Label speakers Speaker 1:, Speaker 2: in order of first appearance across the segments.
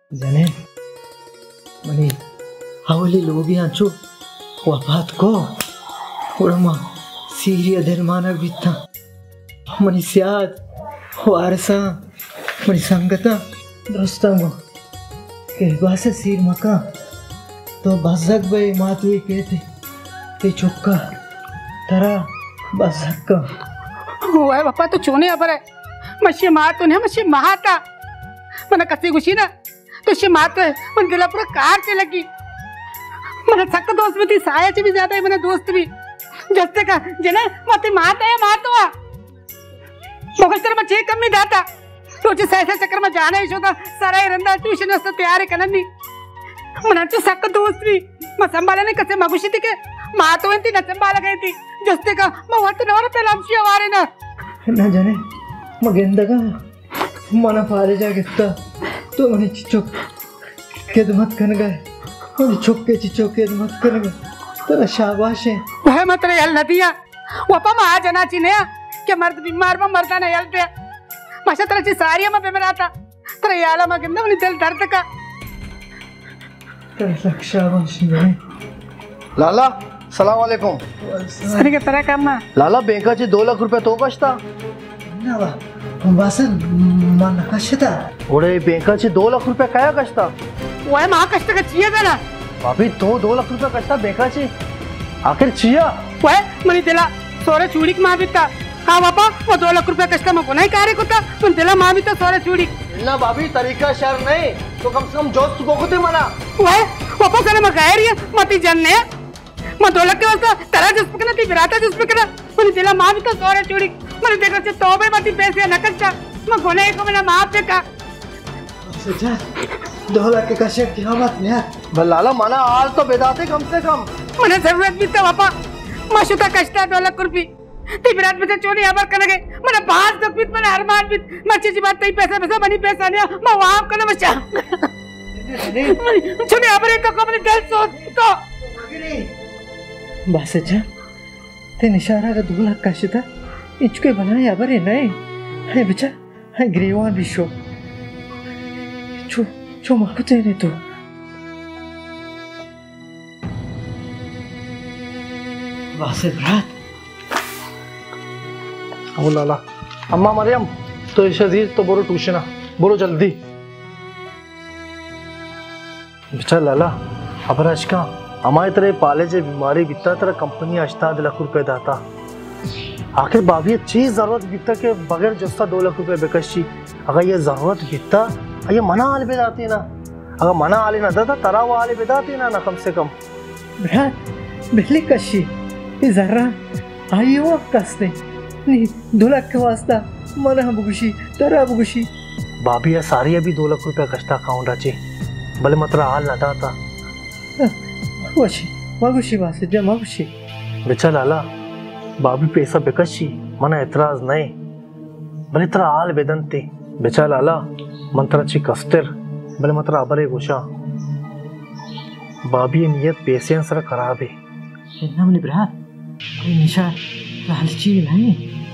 Speaker 1: जने मनी हवली लोग यांचो वफात को उड़मा सीरिया धर्माना बिता मनी सियाद वारसा मनी संगता दोस्तांगो के बासे सीर मका तो बजक बे मातुई कहते ते चुक्का तरा बजक का
Speaker 2: ओए बापा तो चोने अबर है मशी मात ने मशी महाता मन कसी खुशी ना तो शी मात मन दिला पूरा कार से लगी मन सक दोस्त भी थी साया से भी ज्यादा है मन दोस्त भी जस्ते का जने मते मात है मातवा मोगस्तर में छे कम में दाता तो जे सैसे चक्कर में जाना ही शोदा सारा रंदा ट्यूशन वास्ते तैयार करनी मन तो सक दोस्त भी म संभालने कसे मगुशी थी के मातो इंती न संभाल गई थी जस्ते का म वत नवर पे लमशी आवारे ना
Speaker 1: जाने मगेंदगा मन पाले जागित्ता तो मने चिचो केदमत कनगा मने चोके चिचो केदमत कनगा तेरा शाबाश है
Speaker 2: वह मतलब यल नदिया वपा मा जना चिने के मर्द बीमार में मरदा न यलते माशा तरह ची सारिया में बेमराता तेरा याला मा गंदा मने दिल दर्द का
Speaker 1: तेरा शाबाश है
Speaker 3: लाला सलाम वालेकुम
Speaker 2: सरी के तरह काम
Speaker 3: लाला बैंकाचे 2 लाख रुपये तो कष्टा
Speaker 1: नावा बासन मन कशता
Speaker 3: ओडे बैंकाचे 2 लाख रुपये काय कष्टा
Speaker 2: वह मा कष्ट का चिया देना
Speaker 3: भाभी तो 2 लाख रुपये कष्टा बैंकाचे आखिर चिया
Speaker 2: वह मनी दिला सोरे चूड़ी मा बिता हाँ बापा वो 2 लाख रुपये कष्ट में कोना ही कार्य कोता तुम दिला मा बिता सोरे चूड़ी
Speaker 3: ना भाभी तरीका शर नहीं तो कम से कम जोत बोखते मना
Speaker 2: वह वापस आने में गैर है मती जानने मैं 2 लाख के वास्ता तेरा जिस पे ती विराटा जिस पे करा मनी दिला मा बिता सोरे चूड़ी मनी देखा से तोबे मती पैसे न कष्टा मैं कोने को मैंने माफ पे का
Speaker 1: सजा 2 लाख के कष्ट की कीमत ने
Speaker 3: लाला माना हाल तो बेदाते कम से कम
Speaker 2: मने जरूरत भी था पापा माशुता कष्टा 2 लाख रुपए ती विराट में चोरी आबर करने मने 5 दफित मने अरमान भी मच्छी जी बात तई पैसा पैसा बनी पैसा ने मैं वहां करने मचा चोरी आबर तो को मने दिल सोच तो
Speaker 1: बस जा ते निशारा का 2 लाख कष्ट था इचके बनाए आबर है नहीं है बच्चा है ग्रीवान विश्व चो माकुते ने तो वासे ब्रात
Speaker 3: ओ लाला अम्मा मरियम तो शजीर तो बोलो ट्यूशन बोलो जल्दी बेटा लाला अब आज का हमारे तरह पाले जे बीमारी बिता तरह कंपनी 8 लाख रुपए दाता आखिर बाबी चीज जरूरत बिता के बगैर जस्ता 2 लाख रुपए बेकशी अगर ये जरूरत बिता ये मना आले बेदाती ना अगर मना आले ना दादा तरा वो आले बेदाती ना कम से कम
Speaker 1: ब्रात बिल्ली कशी ये जरा आई वो कसने नहीं 2 लाख का वास्ता मना बुगुशी तरा बुगुशी
Speaker 3: बाबी ये सारी अभी 2 लाख रुपए कष्टा अकाउंट आचे भले मतरा हाल ना दाता
Speaker 1: वशी मगुशी वासे जा मगुशी
Speaker 3: बेचा लाला बाबी पैसा बेकशी मना एतराज नहीं भले तरा हाल बेदंती बेचा लाला मंत्रा ची कस्तर भले मतरा अबरे गोशा बाबी नियत पैसे सर खराब है
Speaker 1: नमनी ब्रात कोई निशा लालची नहीं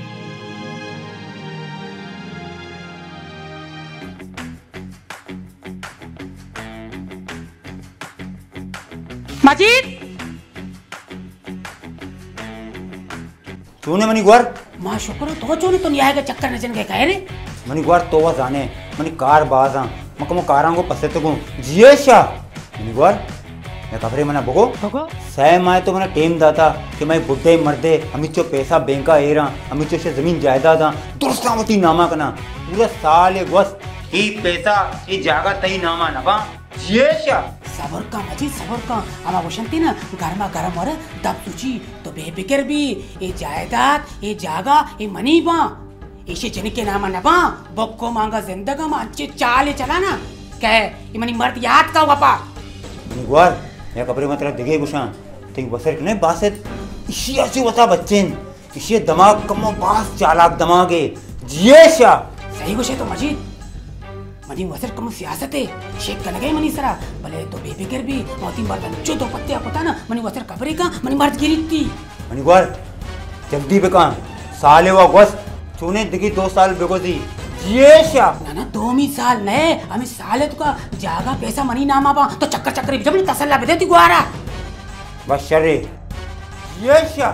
Speaker 2: मजीद
Speaker 4: तूने मनी गुआर
Speaker 2: मां शुक्र तो चोरी तो नहीं आएगा चक्कर नजन के कहे रे
Speaker 4: मनी गुआर तो जाने मनी कार बाजा मकमो कारांगो पसे तो जिए शा मनी गुआर मैं कबरे मना बगो सह माए तो मना टेम दाता कि मैं बुड्ढे मर्दे अमिचो पैसा बैंका एरा अमिचो से जमीन जायदाद दुरसावती नामा कना पूरा साल वस ही पैसा ही जागा तई नामा नबा जिए शा
Speaker 2: सबर का मजी सबर का आमा वशंती ना गरमा गरम और दब तुची तो बेफिक्र भी ये जायदाद ये जागा ये मनी बा इसे जन के नाम नबा बक्को मांगा जिंदगा में अच्छे चाले चला ना कहे ये मनी मर्द याद का वापा
Speaker 4: गुआर या कपड़े मतलब दिखे गुशा तो बसर ने बासेत इसी ऐसे बता बच्चेन इसी दिमाग कमो बास चालाक दिमाग है जिएशा
Speaker 2: सही गुशे तो मजीद मनी वसर कम सियासत है शेख का लगे मनी सरा भले तो बेफिक्र भी मोती मर्द जो तो पत्ते पता ना मनी वसर कपड़े का मनी मर्द गिरी थी
Speaker 4: मनी गुआर जल्दी बेका साले वा गस चुने दिखी 2 साल बेगोजी ये शा
Speaker 2: ना 2 साल नए हमें साले तुका जागा पैसा मनी नामा बा तो चक्कर चक्कर जब तसल्ला बदे ती गुआरा
Speaker 4: बस शरे ये शा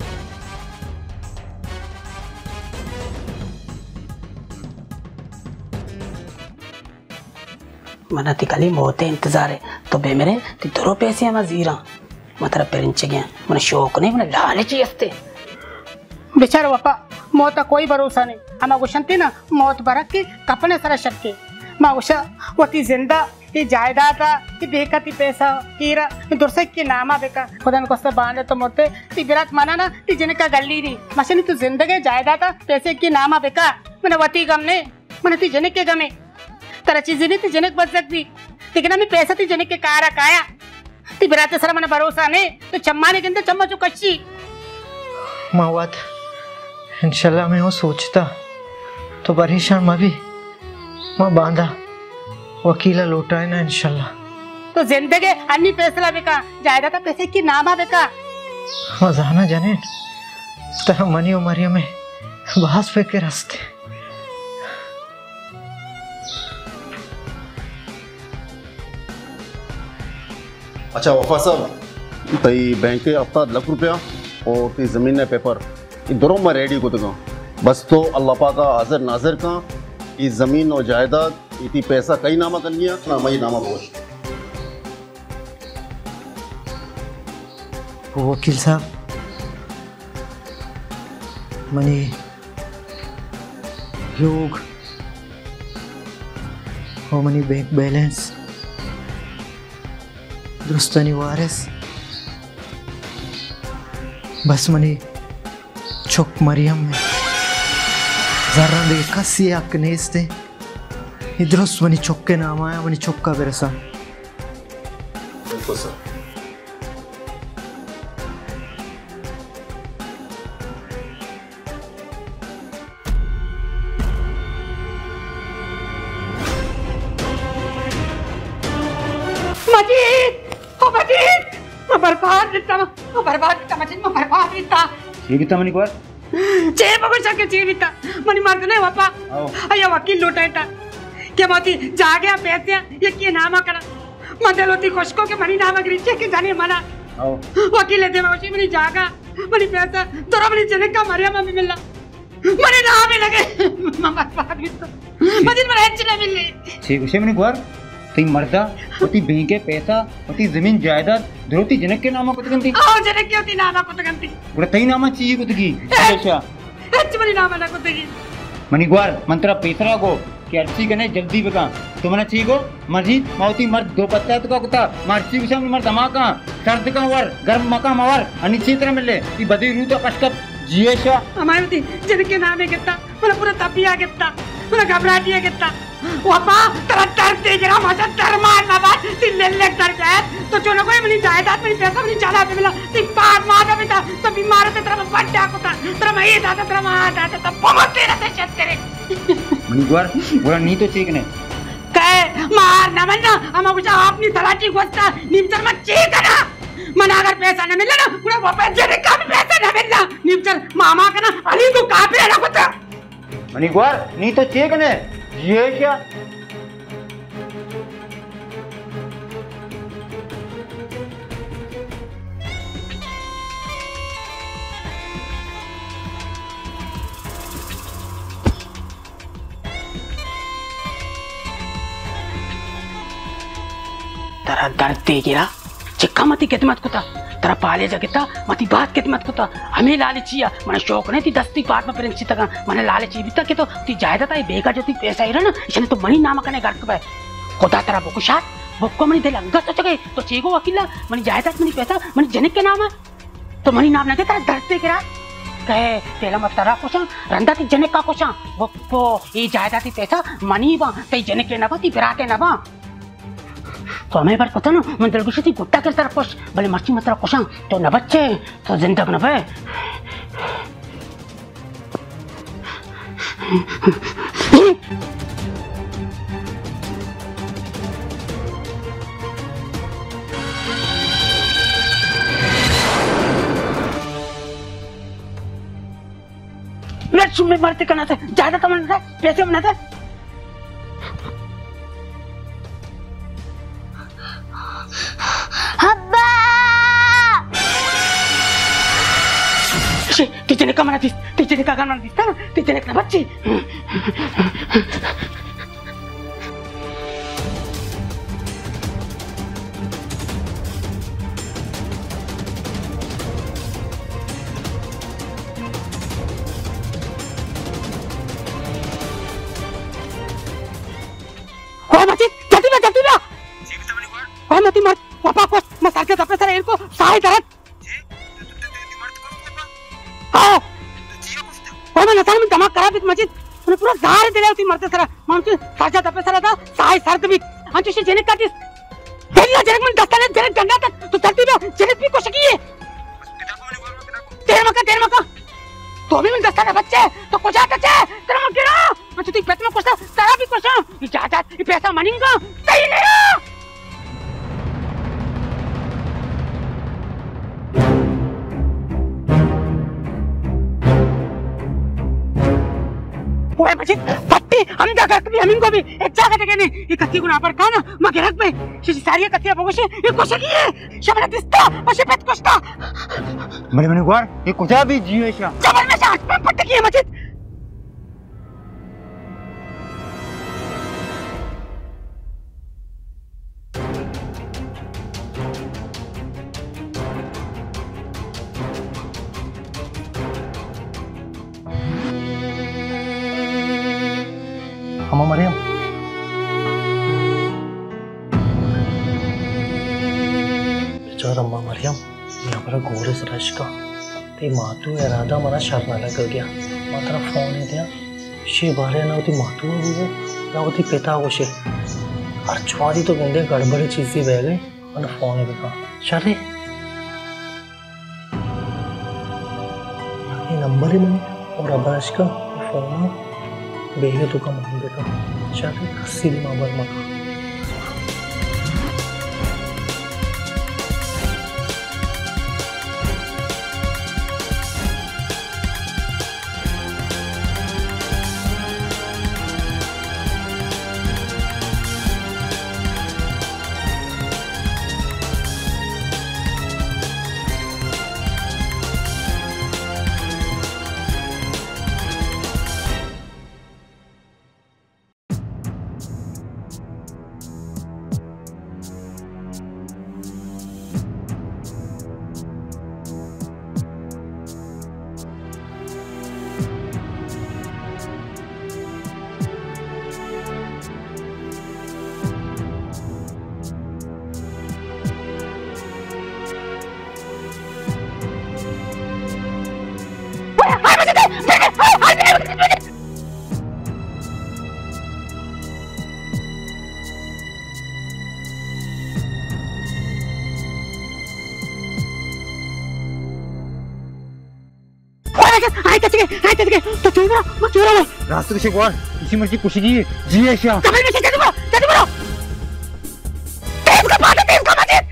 Speaker 2: मना ती कली मोते इंतजार है तो बे मेरे ती दरो पैसे हम जीरा मतलब पेरेंट्स गया मन शौक नहीं मन लालची हस्ते बेचारा बापा मौत का कोई भरोसा नहीं हम गुशंती ना मौत बरक के कपने सर शक्के माँ उषा वती जिंदा ये जायदाद ये बेका ती पैसा कीरा दुर्से के नामा बेका खुदा ने कोस्ता बांधे तो मोते ती विराट माना ना ती जिने का गल्ली नहीं मशीन तू जिंदगी जायदाद पैसे के नामा बेका मैंने वती गम ने मैंने ती जने के गमे तरह चीजें नहीं ती जनक बच सकती लेकिन हमें पैसा ती जनक के कारा काया ती विराट सर मैंने भरोसा नहीं तो चम्मा ने कहते चम्मा चो कच्ची
Speaker 1: मावात इंशाल्लाह मैं वो सोचता तो परेशान मैं भी मैं बांधा वकीला लौटा है ना इंशाल्लाह
Speaker 2: तो जिंदगी अन्नी फैसला बेका जायदाद पैसे की नामा बेका
Speaker 1: मजाना जाने तरह मनी उमरिया में बहस फेंक के रास्ते
Speaker 5: अच्छा वफा साहब तई बैंक के हफ्ता ₹1,00,000 और ती ज़मीन ने पेपर ये दोनों में रेडी को तो बस तो अल्लाह पाक का हाजिर नाजिर का ये ज़मीन और जायदाद इतनी पैसा कई नामा कर लिया ना मई नामा बोझ
Speaker 1: वो वकील साहब मनी योग वो मनी बैंक बैलेंस दुरुस्तनी वारिस बस मनी चुक मरियम में जरा देखा सी अकनेस थे इधरुस मनी चुक के नाम आया मनी चुक का बेरसा
Speaker 5: बिल्कुल सर
Speaker 4: जीविता मनी कुमार
Speaker 2: जीविता मनी मार नहीं पापा अయ్యా वकील लूटा क्या मोती जागे पैसे ये के नामा करा मंदलोती खुशको के मनी नामा गिरचे के जाने मना वकील दे मौसी मनी जागा मनी पैसा तोरा मनी चले का मरिया मम्मी मिलना मनी नाम में लगे मम्मा बात भी तो मदिन में हेच नहीं मिलनी
Speaker 4: ठीक उसे मनी कुमार ती मर्दा होती बैंक के पैसा होती जमीन जायदाद धरोती जनक के नामा को तगंती
Speaker 2: आओ जनक के होती नामा को तगंती
Speaker 4: गुड़ा तई नामा चाहिए को तगी अच्छा
Speaker 2: हेच मनी नामा ना को तगी
Speaker 4: मनी कुमार मंत्रा पैसरा को कि अर्ची कने जल्दी बका तो मना चाहिए को मर्जी माउती मर्द दो पत्ता तो का कुत्ता मर्ची उसे मर धमाका सर्द का वर गर्म मका मवर अनिश्चित मिले ई बदी रू तो कष्ट जिएशा
Speaker 2: हमारे होती जनक के नाम में कितना पूरा पूरा तपिया कितना पूरा घबरा दिया कितना वापा तेरा डर तेज रहा मजा डर मारना बात तिल ले डर गए तो चलो कोई मनी जायदाद मनी पैसा मनी ज्यादा पे मिला ती पार मार बेटा तो बीमार ते तेरा बड्डा कोता तेरा मैं ये दादा तेरा मां दादा तो बहुत तेरा ते चत करे
Speaker 4: मनी गुआर बोला नहीं तो ठीक ने
Speaker 2: कहे मार न मन्ना हम कुछ अपनी तलाटी गोस्ता निमचर मत चीक ना मना अगर पैसा न मिले ना पूरा वापस जरे का भी पैसा न मिलना निमचर मामा का ना अली को काफी ना कोता
Speaker 4: मनी गुआर नहीं तो ठीक ने ये क्या
Speaker 2: तेरा दर्द देगिरा चिक्का मती कितमत कुता तेरा पाले जगता मती बात कितमत कुता हमें लालचिया मने शौक नहीं थी दस्ती पार्ट में प्रिंसी तक मने लालची भी तक के तो ती जायदाद आई बेगा जो ती पैसा ही ना इसने तो मनी नाम कने घर पे खुदा तेरा बुकुशात बुक्को मनी दे लंगा तो गए तो चीगो वकीला मनी जायदाद मनी पैसा मनी जनक के नाम है तो मनी नाम ना के तेरा दर्द देगिरा कहे तेरा मत तेरा कुछ रंदा ती जनक का कुछ वो ये जायदाद ती पैसा मनी बा ते जनक के ना बा ती बिराटे ना बा तो हमें बार पता ना मैं दिल गुस्से थी गुट्टा के तरफ कुछ भले मर्ची मतलब कुछ तो न बच्चे तो जिंदा न भाई उलट सुन में मरते करना था, ज्यादा तमन्ना था, पैसे मना था।
Speaker 6: अब्बा
Speaker 2: टीचर का मना दिस, टीचर का मना दिस था, टीचर का बच्ची। मती मत पापा को मसाल के तपे सर इनको साई दर्द हां वो मैं नसान में दिमाग खराब इस मस्जिद उन्हें पूरा जार दिले होती मरते सर मामची साजा तपे सर था साई सर्द भी अंचु से जेने काटिस तेरा जेने में दस्ताने जेने गंगा तक तो धरती में जेने भी कोशिश की है तेरे मका तो भी में दस्ताने बच्चे तो कुछ आता है तेरा मत गिरा अंचु तू पेट में कुछ तारा भी कुछ इजाजत ये पैसा मनीगा सही नहीं ओए मजिद पट्टी हम जा कर हमिंग को भी एक जगह जगह ने ये कत्ती गुना पर काना मगे रख पे शी सारी कत्तियां बगोशे ये कोशगी है शमन दिसता पशे पेट कोस्ता
Speaker 4: मने गुआर ये कुजा भी जियो शा
Speaker 2: जबल में साथ में पट्टी की मजिद
Speaker 3: अम्मा मरियम बेचारा अम्मा मरियम यहाँ पर गोरस रश का ते मातू इरादा मना शर्माला कर गया मात्रा फोन है दिया शे बारे ना होती मातू वो ना होती पिता वो शे हर चुवादी तो गंदे गड़बड़ी चीज़ें बह गई और फोन है देखा शादी ये नंबर ही नहीं और अब्राश का फोन बेगे तो कम हो बेटा शादी हस्सी भी मामल मका
Speaker 4: रास्ते से गुआर इसी मर्जी कुछ की जी है शा
Speaker 2: कमल में से जल्दी बोलो तेज का बात तेज का मत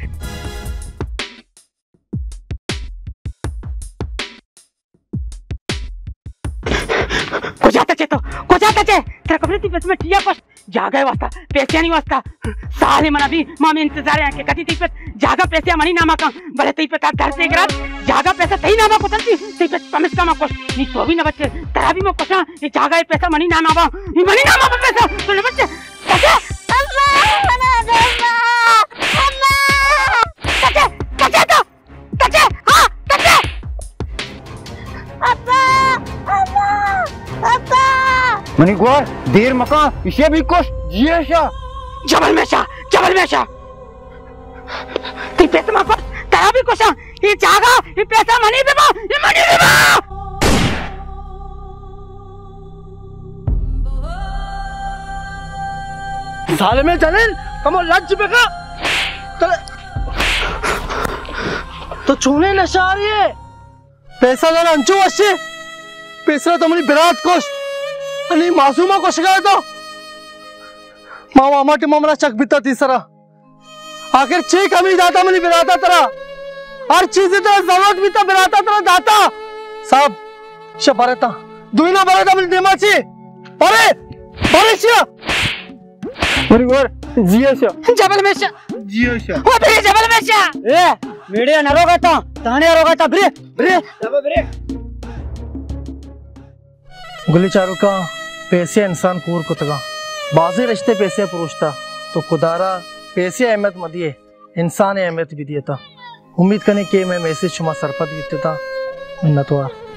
Speaker 2: को जाता चे तेरा कपड़े थी बस में टिया पर जागा वास्ता पैसे नहीं वास्ता साले मना भी मामे इंतजार है कि कति ती पे जागा पैसे मनी नामा का भले ती पे ता घर से ग्रात जागा पैसा तई नामा को तंती ती पे प्रमिस का मा को नी तो भी ना बच्चे तेरा भी मो को ये जागा ये पैसा मनी नामा बा ये मनी नामा पे पैसा तो ले बच्चे कैसे
Speaker 6: अल्लाह बना दे अल्लाह
Speaker 2: कैसे हां कैसे
Speaker 6: अब्बा अब्बा अब्बा
Speaker 4: मनी गुआर देर मका इसे भी कुछ जी है शा
Speaker 2: जबल में शा ती पैसा मा को तेरा भी कुछ ये जागा ये पैसा मनी देबा ये मनी देबा
Speaker 3: साले में जलील कमो लज्ज बेका तो चूने नशा आ रही है पैसा जरा अंचू अच्छे पैसा तो मनी बिरात कोश अनि मासूमा को शिकायत तो मामा माटी मामला चक बिता तीसरा आखिर ची कमी जाता मनी बिराता तरा हर चीज इतना जरूरत भी तो बिराता तरा दाता साहब शबारता दुईना बरे दबल देमाची अरे अरे शिया बरोबर जियशा
Speaker 2: जबल में शा
Speaker 3: जियशा
Speaker 2: ओ बरे जबल में शा
Speaker 1: ए मीडिया नरोगाता ताणे रोगाता ब्रे ब्रे ब्रे
Speaker 3: गुली चारू का पैसे इंसान कूर कुतगा बाजी रिश्ते पैसे पुरुषता तो खुदारा पैसे अहमियत मत दिए इंसान अहमियत भी दिया था उम्मीद करने के मैं मैसेज शुमा सरपत भी था मिन्नतवार